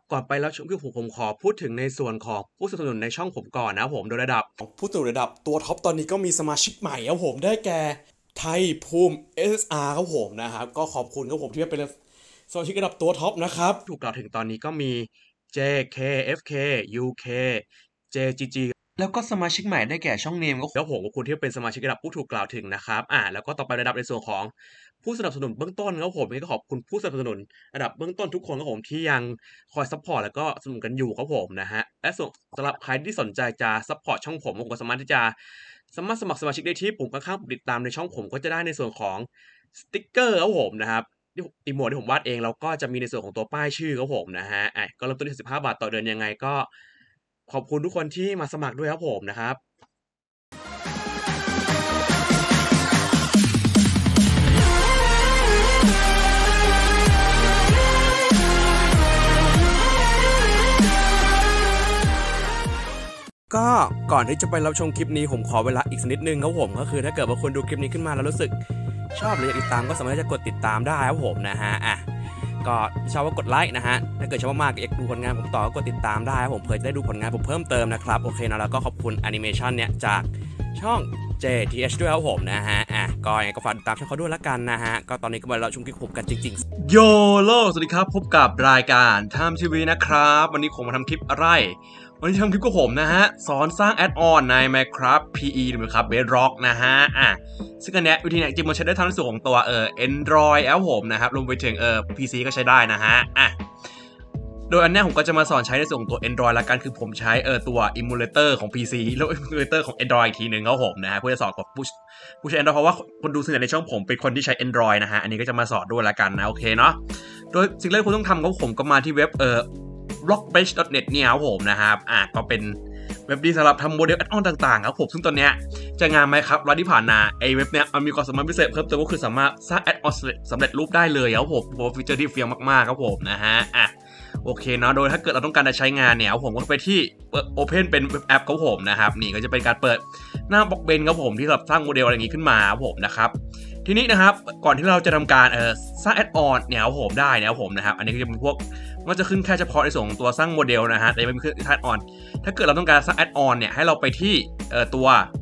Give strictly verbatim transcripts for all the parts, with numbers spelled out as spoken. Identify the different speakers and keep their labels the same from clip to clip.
Speaker 1: ก่อนไปแล้วชมคือผมผมขอพูดถึงในส่วนของผู้สนับสนุนในช่องผมก่อนนะผมโดยระดับ
Speaker 2: ผู้ตรวจระดับตัวท็อปตอนนี้ก็มีสมาชิกใหม่ครับผมได้แก่ไทยภูมิ เอส เอส อาร์ ครับผมนะครับก็ขอบคุณครับผมที่เป็นสมาชิกระดับตัวท็อปนะครับ
Speaker 1: ถูกกล่าวถึงตอนนี้ก็มี เจ เค เอฟ เค ยู เค เจ จี จี แล้วก็สมาชิกใหม่ได้แก่ช่องเนมก็แล้วผมขอบคุณที่เป็นสมาชิกระดับผู้ถูกกล่าวถึงนะครับอ่าแล้วก็ต่อไประดับในส่วนของผู้สนับสนุนเบื้องต้นครับผมก็ขอบคุณผู้สนับสนุนระดับเบื้องต้นทุกคนครับผมที่ยังคอยซัพพอร์ตแล้วก็สนับสนุนกันอยู่ครับผมนะฮะและส่วนสำหรับใครที่สนใจจะซัพพอร์ตช่องผมผมก็สามารถที่จะสามารถสมัครสมาชิกได้ที่ปุ่มข้างๆติดตามในช่องผมก็จะได้ในส่วนของสติกเกอร์ครับผมนะครับที่อีโมดที่ผมวาดเองแล้วก็จะมีในส่วนของตัวป้ายชื่อครับผมนะฮะอ่ะก็เริ่มต้นที่สิบห้าบาทต่อเดือนยังไงก็ขอบคุณทุกคนที่มาสมัครด้วยครับผมนะครับก็ก่อนที่จะไปรับชมคลิปนี้ผมขอเวลาอีกสักนิดนึงครับผมก็คือถ้าเกิดว่าคุณดูคลิปนี้ขึ้นมาแล้วรู้สึกชอบหรืออยากติดตามก็สามารถจะกดติดตามได้ครับผมนะฮะอ่ะก็ชอบว่ากดไลค์นะฮะถ้าเกิดชอบมากๆอยากดูผลงานผมต่อก็กดติดตามได้ครับผมเพื่อจะได้ดูผลงานผมเพิ่มเติมนะครับโอเคนะแล้วก็ขอบคุณแอนิเมชันเนี่ยจากช่อง เจ ที เอช ด้วยครับผมนะฮะอ่ะก็ยังไงก็ฝากติดตามช่องเขาด้วยละกันนะฮะก็ตอนนี้ก็มาเราชมคลิปผมกันจริงๆโยโลสวัสดีครับพบกับรายการไทม์ทีวีนะครับวันนี้ผมมาทำคลิปอะไรวันนี้ทำคลิปกับผมนะฮะสอนสร้างแอดออนใน Minecraft พี อี หรือ Minecraft Bedrock นะฮะอ่ะซึ่งอันเนี้ยวิธีเนี้ยจริงมันใช้ได้ทั้งในส่วนของตัวเอ่อ Android แล้วผมนะครับรวมไปถึงเอ่อ พี ซี ก็ใช้ได้นะฮะอ่ะโดยอันเนี้ยผมก็จะมาสอนใช้ในส่วนของตัว Android ละกันคือผมใช้เอ่อตัว Emulator ของ พี ซี แล้ว Emulator ของ Android อีกทีนึงครับผมนะฮะเพื่อจะสอนกับผู้ผู้ใช้ Android เพราะว่าคนดูส่วนใหญ่ในช่องผมเป็นคนที่ใช้ Android นะฮะอันนี้ก็จะมาสอนด้วยละกันนะโอเคเนาะโดยสิ่งแรกคุณต้องทำก็ผมก็มาที่เว็บเอ่อ บล็อกเบส ดอท เน็ต เนี่ยครับผมนะครับอ่ะก็เป็นเว็บดีสำหรับทำโมเดลแอดออนต่างๆครับผมซึ่งตอนเนี้ยจะงานไหมครับวันที่ผ่านมาไอเว็บเนี้ยมันมีความสามารถพิเศษเพิ่มเติมก็คือสามารถสร้างแอดออนสำเร็จรูปได้เลยครับผมโปรฟีเจอร์ที่เฟี้ยวมากๆครับผมนะฮะอ่ะโอเคเนาะโดยถ้าเกิดเราต้องการจะใช้งานเนี่ยผมก็ไปที่ Open เป็นเว็บแอปครับผมนะครับนี่ก็จะเป็นการเปิดหน้าบล็อกเบนครับผมที่สำหรับสร้างโมเดลอะไรอย่างงี้ขึ้นมาครับผมนะครับทีนี้นะครับก่อนที่เราจะทำการเอ่อสร้างแอดออนเนี่ยครับผมได้นะครับผมนะครับอันนี้ก็จะเป็นพวกมันจะขึ้นแค่เฉพาะในส่วนของตัวสร้างโมเดลนะฮะแต่ไม่มีขึ้นแอดออนถ้าเกิดเราต้องการสร้างแอดออนเนี่ยให้เราไปที่เอ่อตัว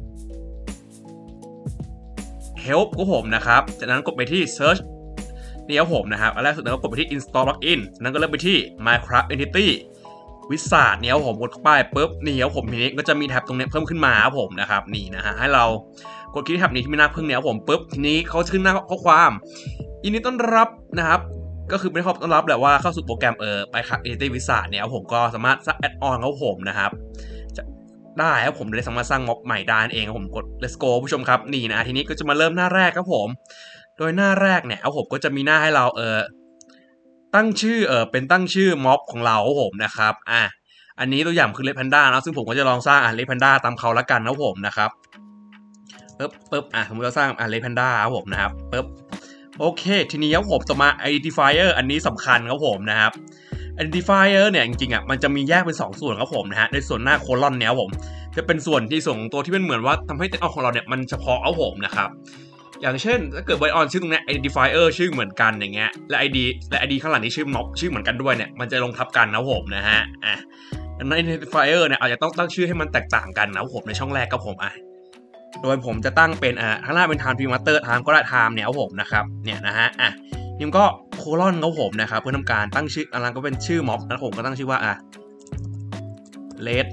Speaker 1: help ของผมนะครับจากนั้นกดไปที่ search นี่ครับผมนะครับอันแรกสุดแล้วก็กดไปที่ install plugin นั้นก็เริ่มไปที่ Minecraft Entity Wizard เนี่ยครับผมกดเข้าไปปุ๊บนี่ครับผมทีนี้ก็จะมีแท็บตรงนี้เพิ่มขึ้นมาครับผมนะครับนี่นะฮะให้เรากดคลิกที่แท็บนี้ที่มีหน้าพึ่งเนี่ยครับผมปุ๊บทีนี้เขาขึ้นหน้าข้อความยินดีต้อนรับนะครับก็คือไม่ได้ขอต้อนรับแหละว่าเข้าสู่โปรแกรมเออไปครับ Entity Wizard เนี่ยครับผมก็สามารถสร้างแอดออนครับผมนะครับจะได้ครับผมได้สามารถสร้างม็อบใหม่ได้เองครับผมกด let's go ผู้ชมครับนี่นะทีนี้ก็จะมาเริ่มหน้าแรกครับผมโดยหน้าแรกเนี่ยครับผมก็จะมีหน้าให้เราเออตั้งชื่อเออเป็นตั้งชื่อม็อบของเราครับผมนะครับอ่ะอันนี้ตัวอย่างคือเลดแพนด้านะซึ่งผมก็จะลองสร้างอ่ะเลดแพนด้าตามเขาละกันครับผมนะครับปึ๊บปึ๊บอ่ะผมจะสร้างอ่ะเลดแพนด้าครับผมนะครับปึ๊บโอเคทีนี้ครับผมต่อมา identifier อันนี้สำคัญครับผมนะครับ identifier เนี่ยจริงๆอ่ะมันจะมีแยกเป็นสองส่วนครับผมนะฮะในส่วนหน้าโคลอนเนี่ยครับผมจะเป็นส่วนที่ส่วนของตัวที่เป็นเหมือนว่าทำให้ตัวของเราเนี่ยมันเฉพาะครับผมนะครับอย่างเช่นถ้าเกิดไบออนชื่อตรงนี้ identifier ชื่อเหมือนกันอย่างเงี้ยและ id และ id ข้างหลังนี้ชื่อม็อบชื่อเหมือนกันด้วยเนี่ยมันจะลงทับกันนะผมนะฮะอ่ะใน identifier เนี่ยอาจจะต้องตั้งชื่อให้มันแตกต่างกันนะผมในช่องแรกครับผมอ่ะโดยผมจะตั้งเป็นอ่าข้างหน้าเป็น time premaster time ก็ได้ time เนี่ยครับผมนะครับเนี่ยนะฮะอ่ะนี่ก็โคลอนครับผมนะครับเพื่อทำการตั้งชื่ออะไรก็เป็นชื่อม็อบแล้วผมก็ตั้งชื่อว่าอ่ะ red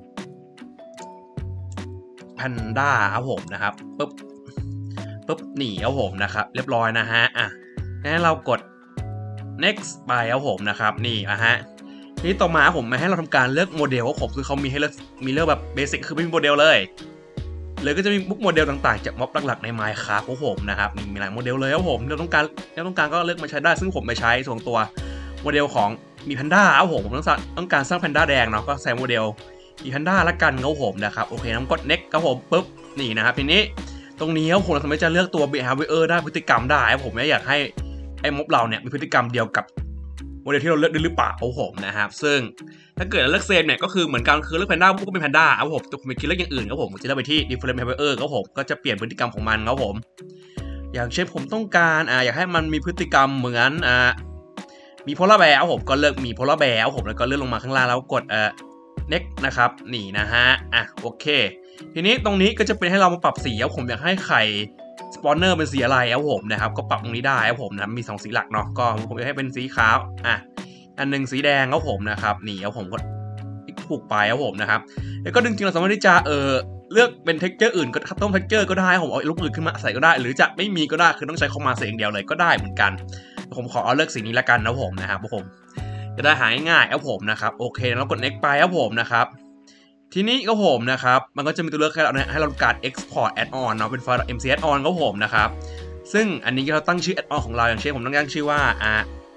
Speaker 1: panda ครับผมนะครับปึ๊บปุ๊บหนีครับผมนะครับเรียบร้อยนะฮะอ่ะงั้นเรากด next ไปครับผมนะครับนี่นะฮะทีนี้ต่อมาผมมาให้เราทำการเลือกโมเดลครับผมคือเขามีให้เลือกมีเลือกแบบเบสิกคือไม่มีโมเดลเลยเลยก็จะมีพวกโมเดลต่างๆจากม็อบหลักๆใน Minecraft ของผมนะครับมีหลายโมเดลเลยครับผมเราต้องการเราต้องการก็เลือกมาใช้ได้ซึ่งผมไปใช้ส่วนตัวโมเดลของมีแพนด้าครับผมผมต้องต้องการสร้างแพนด้าแดงเนาะก็ใส่โมเดลมีแพนด้าละกันครับผมนะครับโอเคน้ำกด next ครับผมปุ๊บนี่นะครับทีนี้ตรงนี้ครับผมเราสามารถจะเลือกตัว behavior ได้พฤติกรรมได้ผมไม่อยากให้ไอ้ม็อบเราเนี่ยมีพฤติกรรมเดียวกับโมเดลที่เราเลือกได้หรือเปล่าครับผมนะครับซึ่งถ้าเกิดเราเลือกเซมเนี่ยก็คือเหมือนกันคือเลือกแพนด้าก็เป็นแพนด้าครับผมแต่ผมไม่คิดเลือกอย่างอื่นครับผมจะเลือกไปที่ different behavior ครับผมก็จะเปลี่ยนพฤติกรรมของมันครับผมอย่างเช่นผมต้องการอ่าอยากให้มันมีพฤติกรรมเหมือนอ่ามีโพลาร์แบร์ผมก็เลือกมีโพลาร์แบร์ผมแล้วก็เลื่อนลงมาข้างล่างแล้วกดเอ่อ next นะครับนี่นะฮะอ่ะโอเคทีนี้ตรงนี้ก็จะเป็นให้เรามาปรับสีครับผมอยากให้ไข่สปอนเนอร์เป็นสีอะไรครับผมนะครับก็ปรับตรงนี้ได้ครับผมนะมีสองสีหลักเนาะก็ผมจะให้เป็นสีขาวอ่ะอันนึงสีแดงครับผมนะครับนี่ครับผมก็ผูกไปครับผมนะครับแล้วก็จริงๆเราสามารถที่จะเออเลือกเป็นเท็กเจอร์อื่นก็คัสตอมเท็กเจอร์ก็ได้ผมเอาลูกอื่นขึ้นมาใส่ก็ได้หรือจะไม่มีก็ได้คือต้องใช้คอมมานด์เสียงเดียวเลยก็ได้เหมือนกันผมขอเอาเลือกสีนี้ละกันนะผมนะครับผมจะได้หาง่ายๆครับผมนะครับโอเคแล้วกด next ไปครับผมนะครับทีนี้ก็ผมนะครับมันก็จะมีตัวเลือกให้เราให้เราการ export add-on เนาะเป็นไฟล์ mc add-on ก็ผมนะครับซึ่งอันนี้เราตั้งชื่อ add-on ของเราอย่างเช่นผมต้องตั้งชื่อว่าอ่า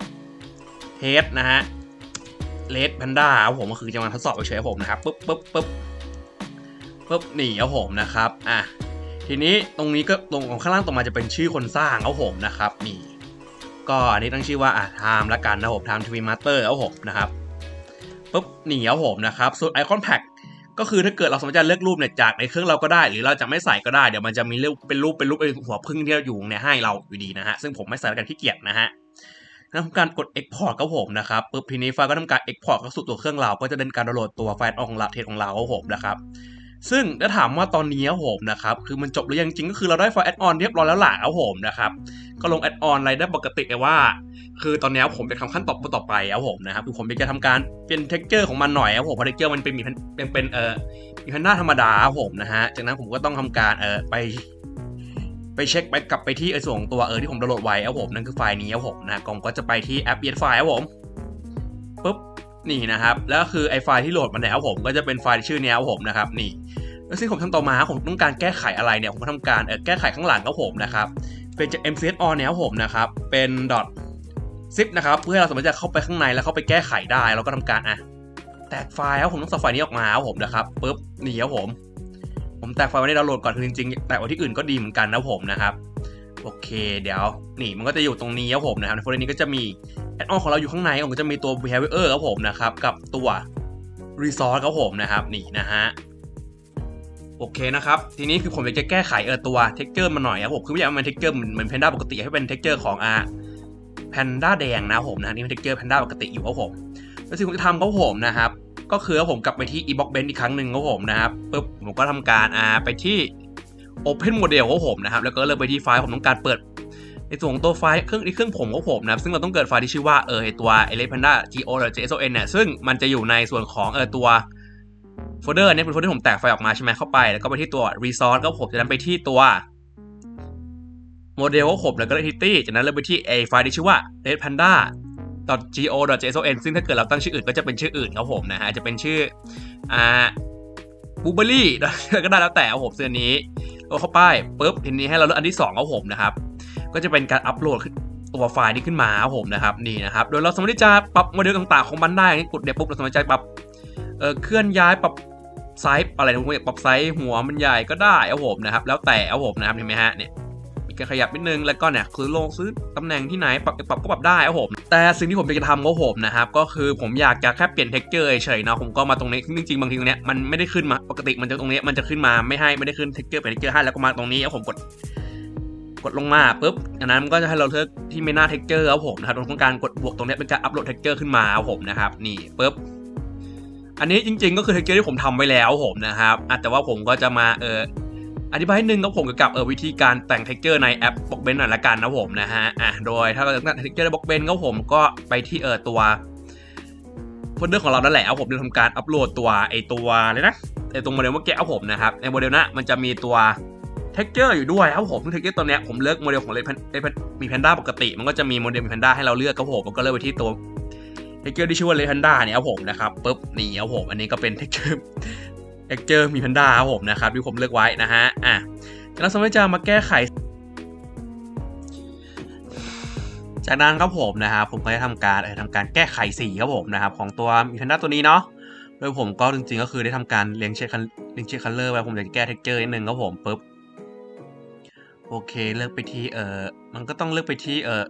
Speaker 1: head นะฮะ red panda ครับผมก็คือจะมาทดสอบเฉยๆผมนะครับปึ๊บปึ๊บปึ๊บปึ๊บนี่ครับผมนะครับอ่ะทีนี้ตรงนี้ก็ตรงของข้างล่างตรงมาจะเป็นชื่อคนสร้างครับผมนะครับนี่ก็อันนี้ตั้งชื่อว่าอ่ะ time ละกันนะผม time to be master ครับผมนะครับปึ๊บนี่ครับผมนะครับส่วน icon pack ก็คือถ้าเกิดเราสามารถจะเลือกรูปเนี่ยจากในเครื่องเราก็ได้หรือเราจะไม่ใส่ก็ได้เดี๋ยวมันจะมีรูปเป็นรูปเป็นรูปหัวพึ่งที่เราอยู่เนี่ยให้เราอยู่ดีนะฮะซึ่งผมไม่ใส่แล้วกันขี้เกียจนะฮะทำการกด export ครับผมนะครับปึ๊บทีนี้ไฟล์ก็ทำการ export เข้าสู่ตัวเครื่องเราก็จะเป็นการดาวน์โหลดตัวไฟล์ของเราเทสของเราครับผมนะครับซึ่งถ้าถามว่าตอนนี้ครับผมนะครับคือมันจบหรือยังจริงก็คือเราได้ไฟล์ add-on เรียบร้อยแล้วล่ะครับผมนะครับก็ลง add-on อะไรได้ปกติเลยว่าคือตอนนี้ผมจะทำขั้นต่อไปต่อไปครับผมนะครับคือผมจะทำการเปลี่ยน texture ของมันหน่อยครับผมเพราะ texture มันเป็นมีเป็นเป็นเอ่อมีแพนด้าธรรมดาครับผมนะฮะจากนั้นผมก็ต้องทำการเอ่อไปไปเช็คไปกลับไปที่ไอ้ส่วนของตัวเออที่ผมดาวน์โหลดไว้ครับผมนั่นคือไฟล์นี้ครับผมนะผมก็จะไปที่แอป Get File ครับผมปุ๊บนี่นะครับแล้วคือไอ้ไฟล์ที่โหลดมาแล้วผมก็จะเป็นไฟล์ชื่อนี้ครับผมนะครับนี่แล้วซึ่งผมทำต่อมาผมต้องการแก้ไขอะไรเนี่ยผมทำการเออแก้ไขข้างหลังครับผมนะครับเป็นจาก mc add-on เนี่ยครับผมนะครับเป็น .zip นะครับเพื่อให้เราสามารถจะเข้าไปข้างในแล้วเข้าไปแก้ไขได้แล้วก็ทำการอ่ะแตกไฟล์ครับผมต้องสับไฟล์นี้ออกมาครับผมนะครับปุ๊บนี่ครับผมผมแตกไฟล์ไว้ในดาวน์โหลดก่อนคือจริงๆแตกไว้ที่อื่นก็ดีเหมือนกันนะผมนะครับโอเคเดี๋ยวนี่มันก็จะอยู่ตรงนี้ครับผมนะครับในโฟลเดอร์นี้ก็จะมีแอดออนของเราอยู่ข้างในผมก็จะมีตัว behavior ครับผมนะครับกับตัว resource ครับผมนะครับนี่นะฮะโอเคนะครับทีนี้คือผมอยากจะแก้ไขเออตัว texture มาหน่อยครับผมคือไม่อยากให้มัน texture เหมือน panda ปกติให้เป็น texture ของอ่า panda แดงนะผมนะนี่เป็น texture panda ปกติอยู่ครับผมแล้วสิ่งที่ผมจะทำครับผมนะครับก็คือผมกลับไปที่ ebox bench อีกครั้งหนึ่งครับผมนะครับปุ๊บผมก็ทำการอ่าไปที่ Open Model ของผมนะครับแล้วก็เลือกไปที่ไฟล์ผมต้องการเปิดในส่วนของตัวไฟล์เครื่องที่เครื่องผมของผมนะครับซึ่งเราต้องเกิดไฟล์ที่ชื่อว่าเออตัว red panda go หรือ json เนี่ยซึ่งมันจะอยู่ในส่วนของเออตัวโฟลเดอร์เนี่ยเป็นโฟลเดอร์ที่ผมแตกไฟล์ออกมาใช่ไหมเข้าไปแล้วก็ไปที่ตัว resource ก็ผมจะนั้นไปที่ตัวโมเดลของผมแล้วก็ entity จากนั้นเลือกไปที่ไอไฟล์ที่ชื่อว่า red panda go json ซึ่งถ้าเกิดเราตั้งชื่ออื่นก็จะเป็นชื่ออื่นครับผมนะฮะจะเป็นชื่ออ่าบูเบอรี่ก็ได้แล้วแต่ครับผมเสื้อนี้ก็เข้าไปปุ๊บทีนี้ให้เราเลือกอันที่สองครับผมนะครับก็จะเป็นการอัปโหลดตัวไฟล์นี้ขึ้นมาครับผมนะครับนี่นะครับโดยเราสามารถที่จะปรับโมเดลต่างๆของมันได้กดเดี๋ยวปุ๊บเราสามารถจะปรับเอ่อเคลื่อนย้ายปรับไซส์อะไรทั้งหมดปรับไซส์หัวมันใหญ่ก็ได้ครับผมนะครับแล้วแต่ครับผมนะครับเห็นไหมฮะเนี่ยมีการขยับนิดนึงแล้วก็เนี่ยคือลงซื้อตำแหน่งที่ไหนปรับปรับก็ปรับได้ครับผมแต่สิ่งที่ผมอยากจะทำก็ผมนะครับก็คือผมอยากจะแค่เปลี่ยน texture เฉยๆนะผมก็มาตรงนี้จริงๆบางทีตรงเนี้ยมันไม่ได้ขึ้นมาปกติมันจะตรงนี้มันจะขึ้นมาไม่ให้ไม่ได้ขึ้น texture เปลี่ยน texture ให้แล้วก็มาตรงนี้แล้วผมกดกดลงมาปุ๊บอันนั้นมันก็จะให้เราเลือกที่ไม่น่า texture ครับผมนะครับตรงการกดบวกตรงนี้เป็นการอัปโหลด texture ขึ้นมาครับผมนะครับนี่ปุ๊บอันนี้จริงๆก็คือ texture ที่ผมทำไว้แล้วผมนะครับแต่ว่าผมก็จะมาเอออธิบายให้นึงก็ผมเกี่ยวกับเออวิธีการแต่ง texture ในแอป Blockbench หน่อยละกันนะผมนะฮะอ่ะโดยถ้าเราจะแต่ง texture ใน Blockbench ก็ผมก็ไปที่เออตัวโฟลเดอร์ของเรานั่นแหละเอาผมจะทำการอัปโหลดตัวไอตัวเลยนะไอตรงโมเดลเมื่อกี้เอาผมนะครับในโมเดลนั้นมันจะมีตัว texture อยู่ด้วยครับผมซึ่ง texture ตัวเนี้ยผมเลือกโมเดลของเลยมี panda ปกติมันก็จะมีโมเดลมี panda ให้เราเลือกครับผมก็เลือกไปที่ตัว texture ที่ชื่อว่า red panda เนี่ยครับผมนะครับปุ๊บนี่ครับผมอันนี้ก็เป็น texture texture มี panda ครับผมนะครับที่ผมเลือกไว้นะฮะอ่ะแล้วสมมติจะมาแก้ไขจากนั้นครับผมนะครับผมก็จะทำการทำการแก้ไขสีครับผมนะครับของตัวมี panda ตัวนี้เนาะโดยผมก็จริงๆก็คือได้ทำการเลี้ยงเช็คเลี้ยงเช็คคัลเลอร์ไว้ผมจะแก้ texture นิดนึงครับผมปุ๊บโอเคเลือกไปที่เออมันก็ต้องเลือกไปที่เออ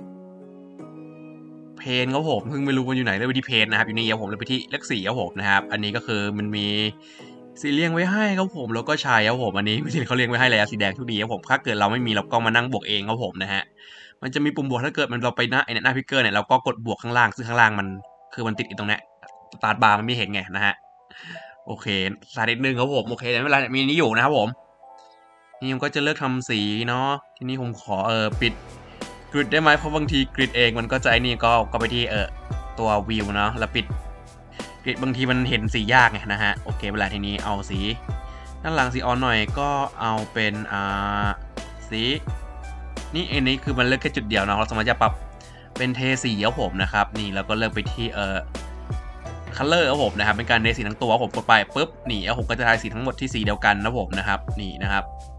Speaker 1: เพนครับผมเพิ่งไม่รู้มันอยู่ไหนเลือกไปที่เพนนะครับอยู่นี่ครับผมเลือกไปที่เลขสี่ครับผมนะครับอันนี้ก็คือมันมีสีเลี้ยงไว้ให้ครับผมแล้วก็ใช้ครับผมอันนี้ไม่ใช่เขาเลี้ยงไว้ให้แล้วสีแดงทุกดีครับผมถ้าเกิดเราไม่มีเราก็มานั่งบวกเองครับผมนะฮะมันจะมีปุ่มบวกถ้าเกิดมันเราไปหน้าไอ้หน้าพิกเกอร์เนี่ยเราก็กดบวกข้างล่างซึ่งข้างล่างมันคือมันติดอีกตรงเนี้ยสตาร์ทบาร์มันไม่เห็นไงนะฮะโอเคสาธิตหนึ่งครับผมโอเคแต่ไม่เป็นไรมีนี้อยู่นะครับผมนี่ผมก็จะเลือกทำสีเนาะทีนี้ผมขอเออปิดกริดได้ไหมเพราะบางทีกริดเองมันก็จะไอ้นี่ก็ก็ไปที่เออตัววิวเนาะแล้วปิดกริดบางทีมันเห็นสียากไงนะฮะโอเคเวลาทีนี้เอาสีด้านหลังสีอ่อนหน่อยก็เอาเป็นอ่าสีนี่อันนี้คือมันเลือกแค่จุดเดียวนะเราสามารถจะปรับเป็นเทสีครับผมนะครับนี่แล้วก็เลือกไปที่เออคัลเลอร์ครับผมนะครับเป็นการเทสีทั้งตัวผมกดไปปุ๊บนี่แล้วผมก็จะทายสีทั้งหมดที่สีเดียวกันนะผมนะครับนี่นะครับ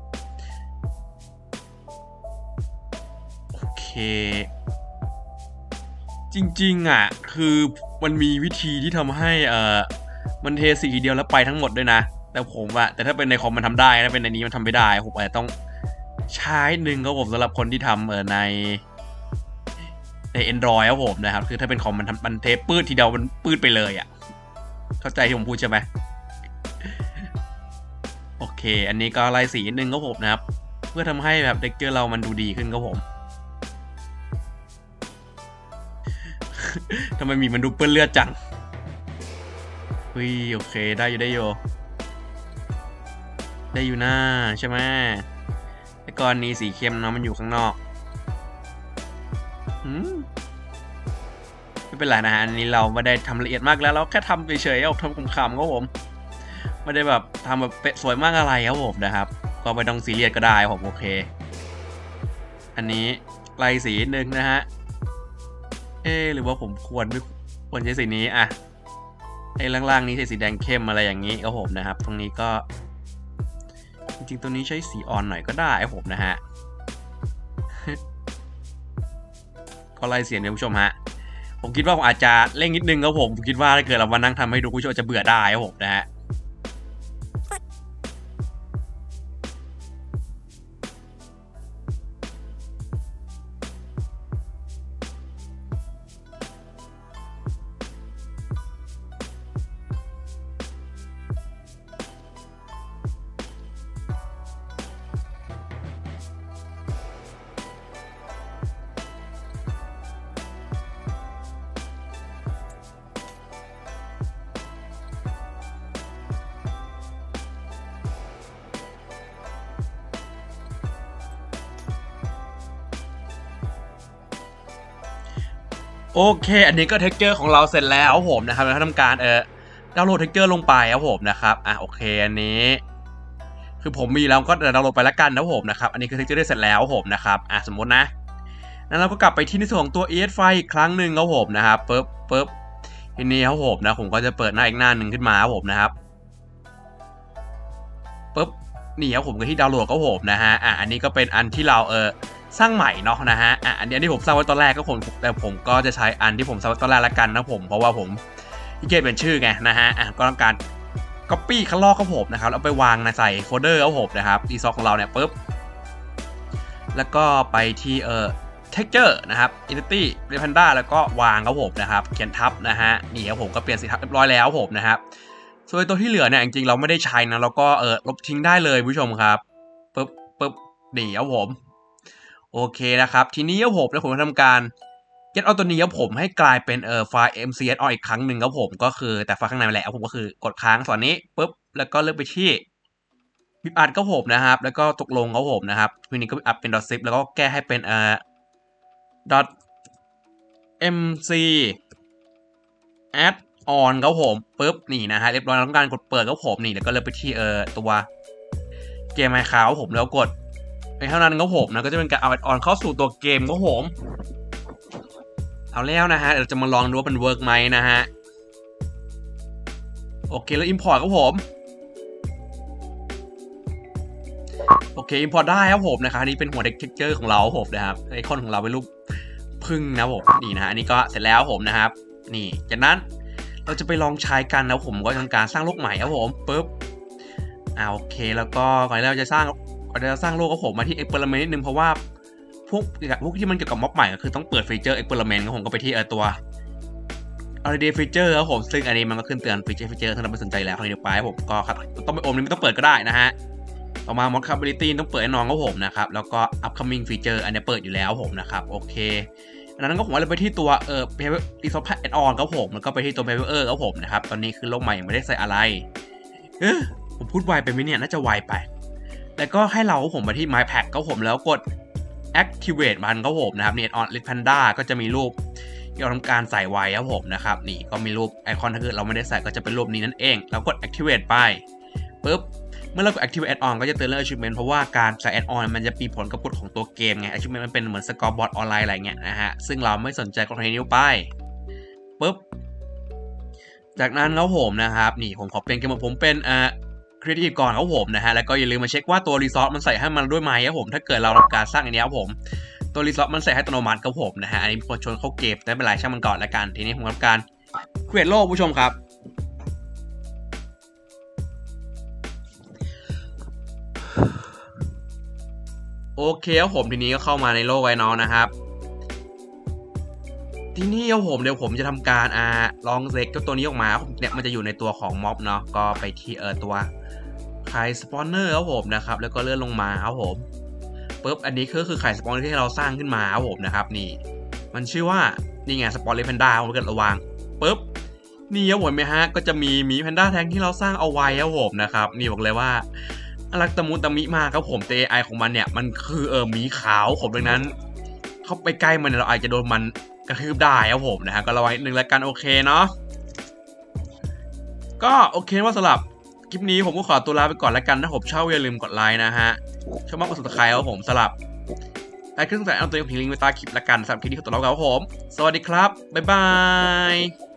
Speaker 1: โอเคจริงๆอ่ะคือมันมีวิธีที่ทำให้เออมันเทสีเดียวแล้วไปทั้งหมดด้วยนะแต่ผมอะแต่ถ้าเป็นในคอมมันทำได้ถ้าเป็นในนี้มันทำไม่ได้ผมอาจจะต้องใช้หนึ่งครับผมสำหรับคนที่ทำเออในใน Android ครับผมนะครับคือถ้าเป็นคอมมันทำมันเทปื้ดทีเดียวมันปื้ดไปเลยอ่ะเข้าใจที่ผมพูดใช่ไหมโอเคอันนี้ก็ไล่สีหนึ่งครับผมนะครับเพื่อทำให้แบบเด็กเจอเรามันดูดีขึ้นครับผมทำไมมีมันดูเปื้อนเลือดจังเฮ้ยโอเคได้อยู่ได้อยู่ได้อยู่หน้าใช่ไหมไอ้ก้อนนี้สีเข้มเนาะมันอยู่ข้างนอกอืมไม่เป็นไรนะฮะอันนี้เราไม่ได้ทำละเอียดมากแล้วเราแค่ทำเฉยๆเอาทำคำๆครับผมไม่ได้แบบทำแบบเป๊ะสวยมากอะไรครับผมนะครับก็ไม่ต้องซีเรียสก็ได้ผมโอเคอันนี้ไล่สีหนึ่งนะฮะเอ๊หรือว่าผมควรไม่ควรใช้สีนี้อ่ะไอ้ล่างๆนี้ใช้สีแดงเข้มอะไรอย่างนี้ครับผมนะครับตรงนี้ก็จริงๆตัวนี้ใช้สีอ่อนหน่อยก็ได้ครับผมนะฮะ ก็ไล่เสียงเนี่ยผู้ชมฮะผมคิดว่าผมอาจจะเร่งนิดนึงครับผมผมคิดว่าถ้าเกิดเรามานั่งทำให้ดูผู้ชมจะเบื่อได้ครับผมนะฮะโอเคอันนี้ก็เท็กเจอร์ของเราเสร็จแล้วครับผมนะครับแล้วทำการเออดาวน์โหลดเท็กเจอร์ลงไปครับผมนะครับอ่ะโอเคอันนี้คือผมมีแล้วก็ดาวน์โหลดไปแล้วกันนะผมนะครับอันนี้คือเท็กเจอร์ได้เสร็จแล้วผมนะครับอ่ะสมมตินะนั้นเราก็กลับไปที่ในส่วนของตัว อี เอส File อีกครั้งหนึ่งครับผมนะครับปึ๊บปึ๊บทีนี้ครับผมนะผมก็จะเปิดหน้าอีกหน้าหนึ่งขึ้นมาครับผมนะครับปึ๊บนี่ครับผมก็ที่ดาวน์โหลดครับผมนะฮะอ่ะอันนี้ก็เป็นอันที่เราเออสร้างใหม่เนาะนะฮะอ่ะอันนี้ที่ผมสร้างไว้ตอนแรกก็ผมแต่ผมก็จะใช้อันที่ผมสร้างไว้ตอนแรกละกันนะผมเพราะว่าผมที่เกียรเป็นชื่อไงนะฮะอ่ะก็ต้องการ copy ข้างลอกครับผมนะครับแล้วไปวางในใส่โฟลเดอร์ครับผมนะครับดีซอกของเราเนี่ยปึ๊บแล้วก็ไปที่เอ่อ texture นะครับ entity red panda แล้วก็วางครับผมนะครับเขียนทับนะฮะนี่ครับผมก็เปลี่ยนสีทับเรียบร้อยแล้วผมนะครับส่วนตัวที่เหลือเนี่ยจริงๆเราไม่ได้ใช้นะแล้วก็เออลบทิ้งได้เลยผู้ชมครับปึ๊บปึ๊บนี่ครับผมโอเคนะครับทีนี้ครับผมแล้วผมจะทำการ get เอาตัวนี้ครับผมให้กลายเป็นเอ่อไฟล์ เอ็ม ซี เอส อีกครั้งหนึ่งครับผมก็คือแต่ไฟล์ข้างในแหละผมก็คือกดค้างส่วนนี้ปุ๊บแล้วก็เลือกไปที่บิบอัดครับผมนะครับแล้วก็ตกลงครับผมนะครับทีนี้ก็บิบอัดเป็น .zip แล้วก็แก้ให้เป็นเอ่อ .mc add on ครับผมปุ๊บนี่นะฮะเรียบร้อยต้องการกดเปิดครับผมนี่แล้วก็เลือกไปที่เอ่อตัวเกม Minecraft ครับผมแล้วกดในเท่านั้นครับผมนะก็จะเป็นการเอา add on เข้าสู่ตัวเกมครับผมเอาแล้วนะฮะเดี๋ยวจะมาลองดูว่าเป็นเวิร์กไหมนะฮะโอเคแล้ว import ครับผมโอเค import ได้ครับผมนะครับอันนี้เป็นหัว texture ของเราผมนะครับไอคอนของเราเป็นรูปพึ่งนะผมนี่นะฮะอันนี้ก็เสร็จแล้วผมนะครับนี่จากนั้นเราจะไปลองใช้กันนะผมก็ทำการสร้างโลกใหม่ครับผมปุ๊บอ่าโอเคแล้วก็ก่อนที่เราจะสร้างก่อนที่เราสร้างโลกครับผมมาที่ experiment นิดนึงเพราะว่าพวกพวกที่มันเกี่ยวกับม็อบใหม่ก็คือต้องเปิดฟีเจอร์ experiment ครับผมก็ไปที่เออตัว already feature ครับผมซึ่งอันนี้มันก็ขึ้นเตือนฟีเจอร์ฟีเจอร์ถ้าเราไม่สนใจแล้วคราวนี้ไปผมก็ครับต้องไปอมนี่ไม่ต้องเปิดก็ได้นะฮะต่อมา Mockability ต้องเปิดแน่นอนครับผมนะครับแล้วก็ Upcoming Feature อันนี้เปิดอยู่แล้วผมนะครับโอเคอันนั้นก็ผมเลยไปที่ตัวเอ่อ Resource Add-on ครับผมแล้วก็ไปที่ตัว Paper ครับผมนะครับตอนนี้คือโลกใหม่ยังไม่ได้ใส่อะไรเอ๊ะผมพูดไวไปไหมเนี่ยน่าจะไวไปแล้วก็ให้เราผมไปที่ My Pack ครับผมแล้วกด Activate มันครับผมนะครับนี่ Add-on Red Panda ก็จะมีรูปที่เราทำการใส่ไว้ครับผมนะครับนี่ก็มีรูปไอคอนถ้าเกิดเราไม่ได้ใส่ก็จะเป็นรูปนี้นั่นเองแล้วกด Activate ไปปุ๊บเมื่อเรากด Activate Add-on ก็จะเตือนเรื่อง Achievement เพราะว่าการใส่ Add-on มันจะมีผลกับกฎของตัวเกมไง Achievement มันเป็นเหมือน Scoreboard ออนไลน์อะไรเงี้ยนะฮะซึ่งเราไม่สนใจกด Continue ไปปุ๊บจากนั้นครับผมนะครับนี่ผมขอเปลี่ยนเกมของผมเป็นอ่า Creative ก่อนครับผมนะฮะแล้วก็อย่าลืมมาเช็คว่าตัว Resource มันใส่ให้มันด้วยไหมครับผมถ้าเกิดเราทำการสร้างอันนี้ครับผมตัว Resource มันใส่ให้อัตโนมัติครับผมนะฮะอันนี้คนชวนเข้าเกมแต่ไม่เป็นไรช่างมันก่อนละกันทีนี้ผมทำการ Create โลกผู้ชมครับโอเคครับผมทีนี้ก็เข้ามาในโลกไว้น้องนะครับทีนี้ครับผมเดี๋ยวผมจะทำการอ่าลองเซ็กตัวนี้ออกมาเนี่ยมันจะอยู่ในตัวของม็อบเนาะก็ไปที่เออตัวไข่สปอนเนอร์ครับผมนะครับแล้วก็เลื่อนลงมาครับผมปุ๊บอันนี้ก็คือไข่สปอนเนอร์ที่เราสร้างขึ้นมาครับผมนะครับนี่มันชื่อว่านี่ไงสปอนเนอร์แพนด้าผมเกิดระวังปุ๊บนี่ครับผมไหมฮะก็จะมีหมีแพนด้าแทงที่เราสร้างเอาไว้ครับผมนะครับนี่บอกเลยว่ารักตะมุตะมิมากครับผมแต่ เอ ไอ ของมันเนี่ยมันคือเออหมีขาวผมดังนั้นเข้าไปใกล้มันเราอาจจะโดนมันกระทืบได้ครับผมนะฮะก็ระวังนิดนึงแล้วกันโอเคเนาะก็โอเคว่าสำหรับคลิปนี้ผมก็ขอตัวลาไปก่อนแล้วกันถ้าผมชอบอย่าลืมกดไลค์นะฮะชอบมากกด Subscribe ครับผมสำหรับไลค์ขึ้นแต่เอาตัวทิ้งลิงก์ไว้ใต้คลิปแล้วกันสำหรับคลิปนี้ขอตัวลาไปก่อนครับผมสวัสดีครับบ๊ายบาย